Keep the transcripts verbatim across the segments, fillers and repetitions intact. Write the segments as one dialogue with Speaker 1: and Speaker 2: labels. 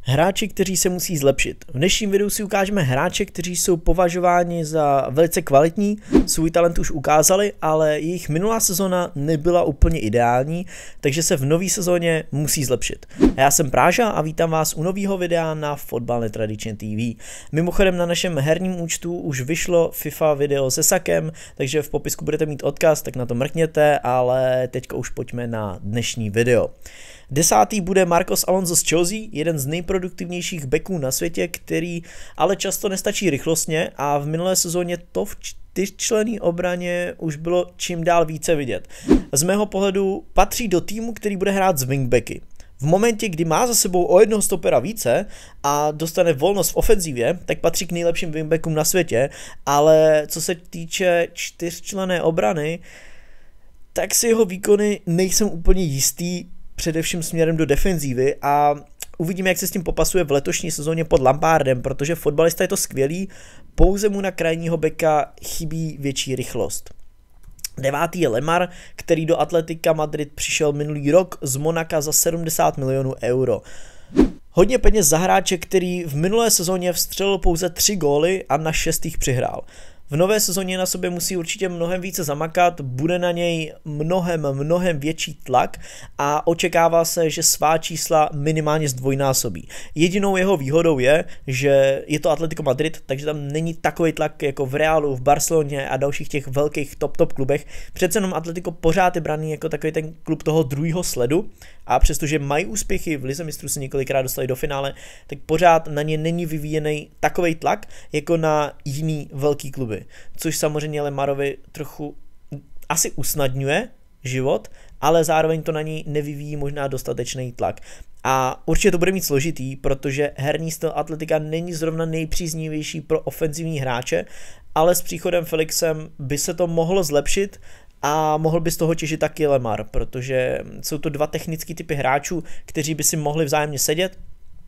Speaker 1: Hráči, kteří se musí zlepšit. V dnešním videu si ukážeme hráče, kteří jsou považováni za velice kvalitní, svůj talent už ukázali, ale jejich minulá sezona nebyla úplně ideální, takže se v nové sezóně musí zlepšit. Já jsem Práža a vítám vás u nového videa na Fotbal Netradičně T V. Mimochodem na našem herním účtu už vyšlo FIFA video se Sakem, takže v popisku budete mít odkaz, tak na to mrkněte, ale teďka už pojďme na dnešní video. Desátý bude Marcos Alonso z Chelsea, jeden z nejproduktivnějších backů na světě, který ale často nestačí rychlostně a v minulé sezóně to v čtyřčlenné obraně už bylo čím dál více vidět. Z mého pohledu patří do týmu, který bude hrát z wingbacky. V momentě, kdy má za sebou o jednoho stopera více a dostane volnost v ofenzivě, tak patří k nejlepším wingbackům na světě, ale co se týče čtyřčlenné obrany, tak si jeho výkony nejsem úplně jistý, především směrem do defenzívy, a uvidíme, jak se s tím popasuje v letošní sezóně pod Lampardem, protože fotbalista je to skvělý, pouze mu na krajního beka chybí větší rychlost. Devátý je Lemar, který do Atletika Madrid přišel minulý rok z Monaka za sedmdesát milionů euro. Hodně peněz za hráče, který v minulé sezóně vstřelil pouze tři góly a na šest jich přihrál. V nové sezóně na sobě musí určitě mnohem více zamakat, bude na něj mnohem, mnohem větší tlak a očekává se, že svá čísla minimálně zdvojnásobí. Jedinou jeho výhodou je, že je to Atletico Madrid, takže tam není takový tlak jako v Realu, v Barceloně a dalších těch velkých top top klubech. Přece jenom Atletico pořád je braný jako takový ten klub toho druhého sledu a přestože mají úspěchy, v Lize mistrů se několikrát dostali do finále, tak pořád na ně není vyvíjený takový tlak jako na jiný velký kluby. Což samozřejmě Lemarovi trochu asi usnadňuje život, ale zároveň to na něj nevyvíjí možná dostatečný tlak. A určitě to bude mít složitý, protože herní styl Atletika není zrovna nejpříznivější pro ofenzivní hráče, ale s příchodem Felixem by se to mohlo zlepšit a mohl by z toho těžit taky Lemar, protože jsou to dva technický typy hráčů, kteří by si mohli vzájemně sedět.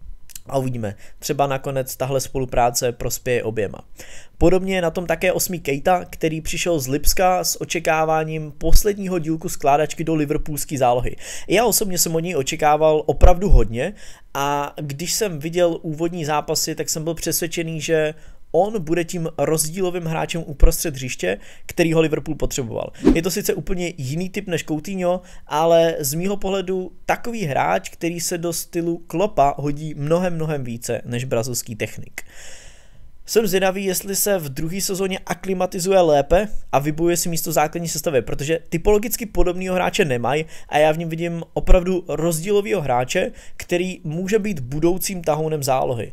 Speaker 1: A uvidíme, třeba nakonec tahle spolupráce prospěje oběma. Podobně je na tom také osmý Keita, který přišel z Lipska s očekáváním posledního dílku skládačky do liverpoolské zálohy. Já osobně jsem od něj očekával opravdu hodně a když jsem viděl úvodní zápasy, tak jsem byl přesvědčený, že on bude tím rozdílovým hráčem uprostřed hřiště, který ho Liverpool potřeboval. Je to sice úplně jiný typ než Coutinho, ale z mýho pohledu takový hráč, který se do stylu Kloppa hodí mnohem, mnohem více než brazilský technik. Jsem zvědavý, jestli se v druhé sezóně aklimatizuje lépe a vybojuje si místo základní sestavy, protože typologicky podobného hráče nemají a já v něm vidím opravdu rozdílového hráče, který může být budoucím tahounem zálohy.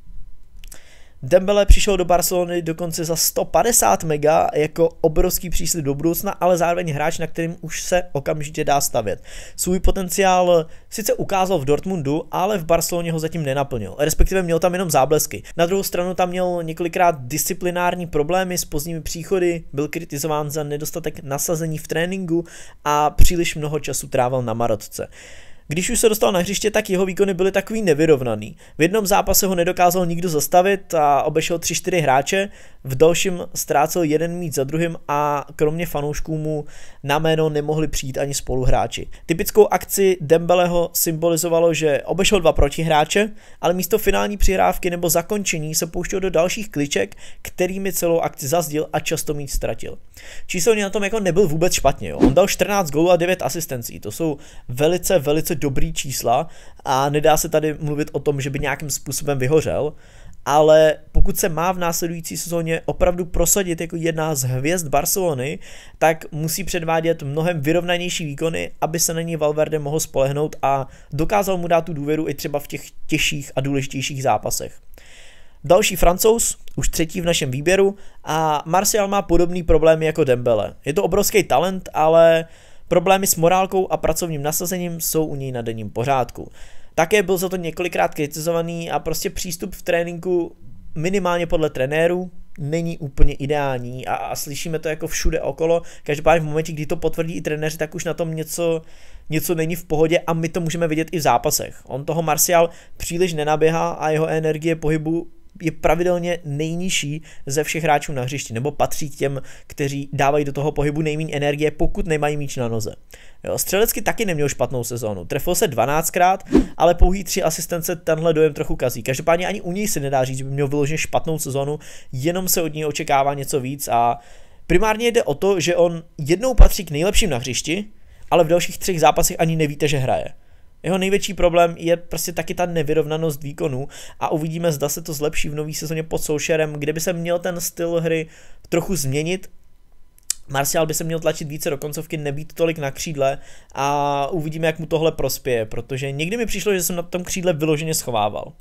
Speaker 1: Dembele přišel do Barcelony dokonce za sto padesát mega jako obrovský příslib do budoucna, ale zároveň hráč, na kterým už se okamžitě dá stavět. Svůj potenciál sice ukázal v Dortmundu, ale v Barceloně ho zatím nenaplnil, respektive měl tam jenom záblesky. Na druhou stranu tam měl několikrát disciplinární problémy s pozdními příchody, byl kritizován za nedostatek nasazení v tréninku a příliš mnoho času trávil na marotce. Když už se dostal na hřiště, tak jeho výkony byly takový nevyrovnaný. V jednom zápase ho nedokázal nikdo zastavit a obešel tři čtyři hráče, v dalším ztrácel jeden míč za druhým a kromě fanoušků mu na jméno nemohli přijít ani spoluhráči. Typickou akci Dembeleho symbolizovalo, že obešel dva protihráče, ale místo finální přihrávky nebo zakončení se pouštěl do dalších kliček, kterými celou akci zazdil a často míč ztratil. Číselně na tom jako nebyl vůbec špatně. Jo. On dal čtrnáct gólů a devět asistencí. To jsou velice, velice dobrý čísla a nedá se tady mluvit o tom, že by nějakým způsobem vyhořel, ale pokud se má v následující sezóně opravdu prosadit jako jedna z hvězd Barcelony, tak musí předvádět mnohem vyrovnanější výkony, aby se na něj Valverde mohl spolehnout a dokázal mu dát tu důvěru i třeba v těch těžších a důležitějších zápasech. Další Francouz, už třetí v našem výběru, a Martial má podobný problémy jako Dembele. Je to obrovský talent, ale problémy s morálkou a pracovním nasazením jsou u něj na denním pořádku. Také byl za to několikrát kritizovaný a prostě přístup v tréninku minimálně podle trenérů není úplně ideální a, a slyšíme to jako všude okolo. Každopádně v momentě, kdy to potvrdí i trenéři, tak už na tom něco, něco není v pohodě a my to můžeme vidět i v zápasech. On toho Martial příliš nenaběhá a jeho energie pohybu je pravidelně nejnižší ze všech hráčů na hřišti, nebo patří k těm, kteří dávají do toho pohybu nejméně energie, pokud nemají míč na noze. Jo, střelecky taky neměl špatnou sezónu. Trefil se dvanáctkrát, ale pouhý tři asistence tenhle dojem trochu kazí. Každopádně ani u něj se nedá říct, že by měl vyloženě špatnou sezónu, jenom se od něj očekává něco víc a primárně jde o to, že on jednou patří k nejlepším na hřišti, ale v dalších třech zápasech ani nevíte, že hraje. Jeho největší problém je prostě taky ta nevyrovnanost výkonu a uvidíme, zda se to zlepší v nový sezóně pod Solskjaerem, kde by se měl ten styl hry trochu změnit. Martial by se měl tlačit více do koncovky, nebýt tolik na křídle a uvidíme, jak mu tohle prospěje, protože někdy mi přišlo, že jsem na tom křídle vyloženě schovával.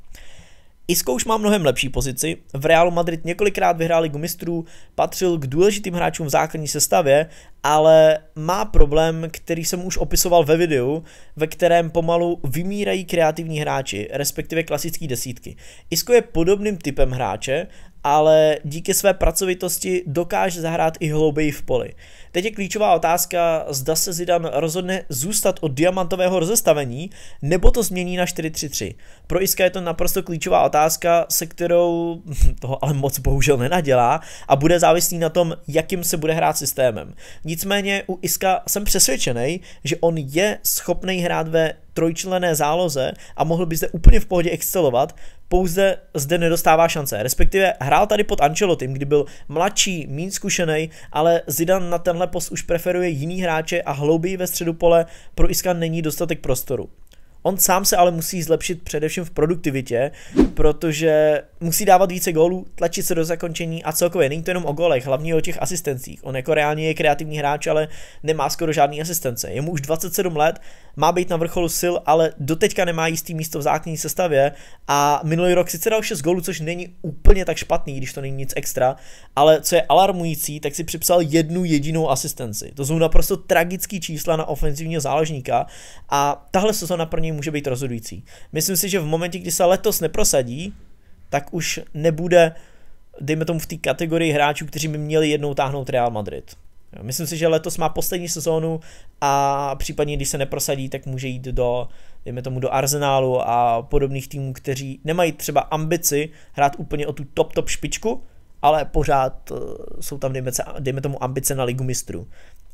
Speaker 1: Isco už má mnohem lepší pozici, v Realu Madrid několikrát vyhrál Ligu mistrů, patřil k důležitým hráčům v základní sestavě, ale má problém, který jsem už opisoval ve videu, ve kterém pomalu vymírají kreativní hráči, respektive klasické desítky. Isco je podobným typem hráče, ale díky své pracovitosti dokáže zahrát i hlouběji v poli. Teď je klíčová otázka, zda se Zidane rozhodne zůstat od diamantového rozestavení, nebo to změní na čtyři tři tři. Pro Iska je to naprosto klíčová otázka, se kterou toho ale moc bohužel nenadělá a bude závislý na tom, jakým se bude hrát systémem. Nicméně u Iska jsem přesvědčený, že on je schopný hrát ve trojčlenné záloze a mohl by zde úplně v pohodě excelovat, pouze zde nedostává šance. Respektive hrál tady pod Ancelottim, kdy byl mladší, méně zkušený, ale Zidane na tenhle post už preferuje jiný hráče a hlouběji ve středu pole pro Iska není dostatek prostoru. On sám se ale musí zlepšit především v produktivitě, protože musí dávat více gólů, tlačit se do zakončení a celkově není to jenom o gólech, hlavně o těch asistencích. On jako reálně je kreativní hráč, ale nemá skoro žádný asistence. Je mu už dvacet sedm let, má být na vrcholu sil, ale doteďka nemá jistý místo v základní sestavě a minulý rok sice dal šest gólů, což není úplně tak špatný, když to není nic extra, ale co je alarmující, tak si připsal jednu jedinou asistenci. To jsou naprosto tragický čísla na ofenzivního záložníka a tahle sezona pro něj může být rozhodující. Myslím si, že v momentě, kdy se letos neprosadí, tak už nebude, dejme tomu v té kategorii hráčů, kteří by měli jednou táhnout Real Madrid. Myslím si, že letos má poslední sezónu a případně, když se neprosadí, tak může jít do, dejme tomu, do Arsenálu a podobných týmů, kteří nemají třeba ambici hrát úplně o tu top top špičku, ale pořád jsou tam, dejme, dejme tomu, ambice na Ligu mistrů.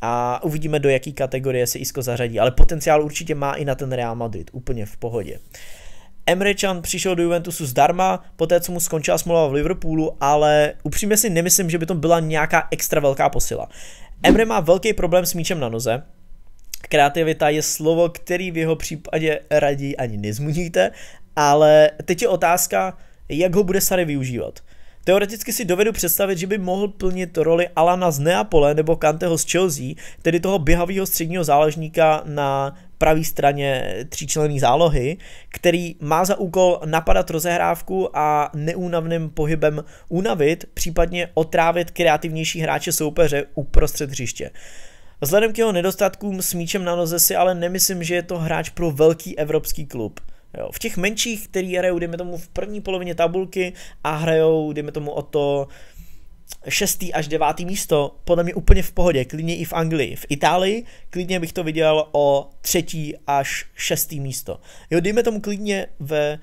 Speaker 1: A uvidíme, do jaký kategorie se Isco zařadí, ale potenciál určitě má i na ten Real Madrid, úplně v pohodě. Emre Can přišel do Juventusu zdarma, poté co mu skončila smlouva v Liverpoolu, ale upřímně si nemyslím, že by to byla nějaká extra velká posila. Emre má velký problém s míčem na noze. Kreativita je slovo, který v jeho případě raději ani nezmíníte, ale teď je otázka, jak ho bude Sarri využívat. Teoreticky si dovedu představit, že by mohl plnit roli Alana z Neapole nebo Kanteho z Chelsea, tedy toho běhavého středního záložníka na pravé straně tříčlenné zálohy, který má za úkol napadat rozehrávku a neúnavným pohybem unavit, případně otrávit kreativnější hráče soupeře uprostřed hřiště. Vzhledem k jeho nedostatkům s míčem na noze si ale nemyslím, že je to hráč pro velký evropský klub. Jo, v těch menších, který hrajou, dejme tomu, v první polovině tabulky a hrajou, dejme tomu, o to šestý až devátý místo, podle mě úplně v pohodě, klidně i v Anglii. V Itálii klidně bych to viděl o třetí až šestý místo. Jo, dejme tomu klidně ve,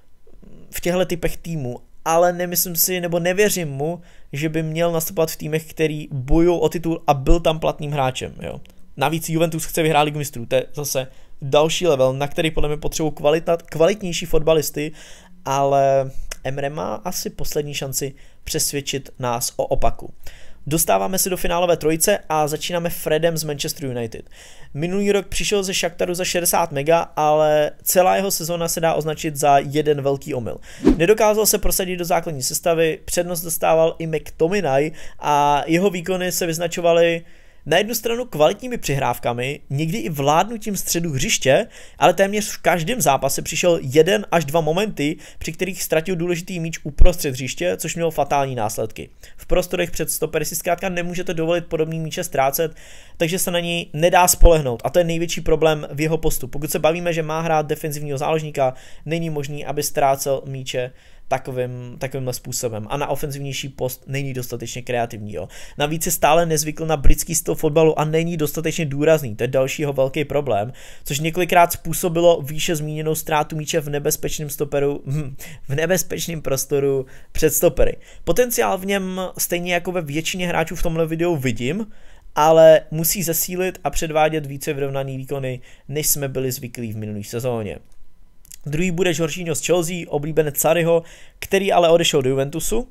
Speaker 1: v těchto typech týmů, ale nemyslím si, nebo nevěřím mu, že by měl nastupovat v týmech, který bojují o titul a byl tam platným hráčem. Jo. Navíc Juventus chce vyhrát Ligu mistrů, to je zase další level, na který podle mě potřebují kvalitnější fotbalisty, ale Emre má asi poslední šanci přesvědčit nás o opaku. Dostáváme se do finálové trojice a začínáme Fredem z Manchester United. Minulý rok přišel ze Shakhtaru za šedesát mega, ale celá jeho sezóna se dá označit za jeden velký omyl. Nedokázal se prosadit do základní sestavy, přednost dostával i McTominay a jeho výkony se vyznačovaly na jednu stranu kvalitními přihrávkami, někdy i vládnutím středu hřiště, ale téměř v každém zápase přišel jeden až dva momenty, při kterých ztratil důležitý míč uprostřed hřiště, což mělo fatální následky. V prostorech před stopery si zkrátka nemůžete dovolit podobný míče ztrácet, takže se na něj nedá spolehnout a to je největší problém v jeho postu. Pokud se bavíme, že má hrát defenzivního záložníka, není možný, aby ztrácel míče takovým, takovýmhle způsobem a na ofenzivnější post není dostatečně kreativní. Jo. Navíc je stále nezvykl na britský styl místo fotbalu a není dostatečně důrazný, to je dalšího velký problém, což několikrát způsobilo výše zmíněnou ztrátu míče v nebezpečném stoperu, hm, v nebezpečném prostoru před stopery. Potenciál v něm stejně jako ve většině hráčů v tomhle videu vidím, ale musí zesílit a předvádět více vyrovnaný výkony, než jsme byli zvyklí v minulé sezóně. Druhý bude Jorginho z Chelsea, oblíbenec Sarriho, který ale odešel do Juventusu.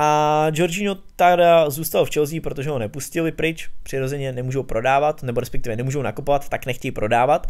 Speaker 1: A Jorginho teda zůstal v Chelsea, protože ho nepustili pryč, přirozeně nemůžou prodávat, nebo respektive nemůžou nakupovat, tak nechtějí prodávat.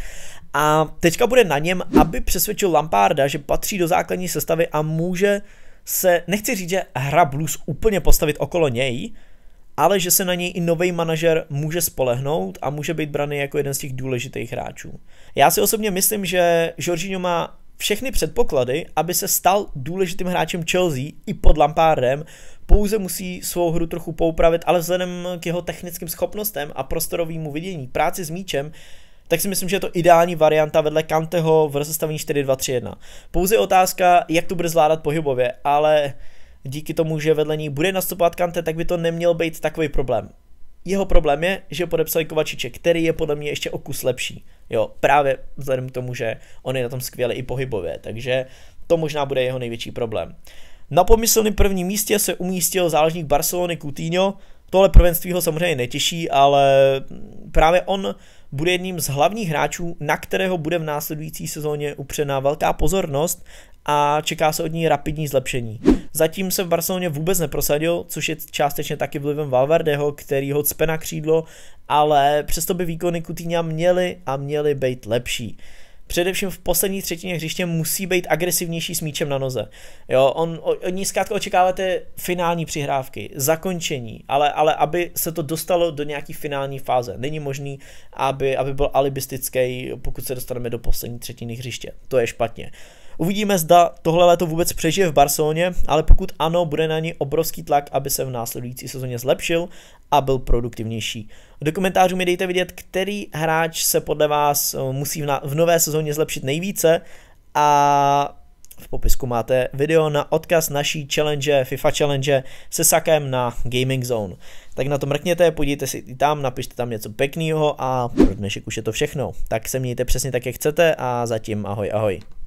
Speaker 1: A teďka bude na něm, aby přesvědčil Lamparda, že patří do základní sestavy a může se, nechci říct, že hra Blues úplně postavit okolo něj, ale že se na něj i nový manažer může spolehnout a může být braný jako jeden z těch důležitých hráčů. Já si osobně myslím, že Jorginho má všechny předpoklady, aby se stal důležitým hráčem Chelsea i pod Lampardem, pouze musí svou hru trochu poupravit, ale vzhledem k jeho technickým schopnostem a prostorovému vidění, práci s míčem, tak si myslím, že je to ideální varianta vedle Kanteho v rozestavení čtyři dva tři jedna. Pouze je otázka, jak to bude zvládat pohybově, ale díky tomu, že vedle ní bude nastupovat Kante, tak by to neměl být takový problém. Jeho problém je, že podepsali Kovačiče, který je podle mě ještě o kus lepší. Jo, právě vzhledem k tomu, že on je na tom skvělý i pohybově, takže to možná bude jeho největší problém. Na pomyslném prvním místě se umístil záložník Barcelony Coutinho. Tohle prvenství ho samozřejmě netěší, ale právě on bude jedním z hlavních hráčů, na kterého bude v následující sezóně upřená velká pozornost a čeká se od ní rapidní zlepšení. Zatím se v Barceloně vůbec neprosadil, což je částečně taky vlivem Valverdeho, který ho cpe na křídlo, ale přesto by výkony Coutinha měly a měly být lepší. Především v poslední třetině hřiště musí být agresivnější s míčem na noze. Jo, on, od ní zkrátka očekáváte finální přihrávky, zakončení, ale, ale aby se to dostalo do nějaký finální fáze. Není možný, aby, aby byl alibistický, pokud se dostaneme do poslední třetiny hřiště. To je špatně. Uvidíme, zda tohle léto vůbec přežije v Barceloně, ale pokud ano, bude na ní obrovský tlak, aby se v následující sezóně zlepšil a byl produktivnější. Do komentářů mi dejte vědět, který hráč se podle vás musí v, na, v nové sezóně zlepšit nejvíce a v popisku máte video na odkaz naší challenge, FIFA challenge se Sakem na Gaming Zone. Tak na to mrkněte, podívejte si i tam, napište tam něco pěkného a pro dnešek už je to všechno. Tak se mějte přesně tak, jak chcete a zatím ahoj ahoj.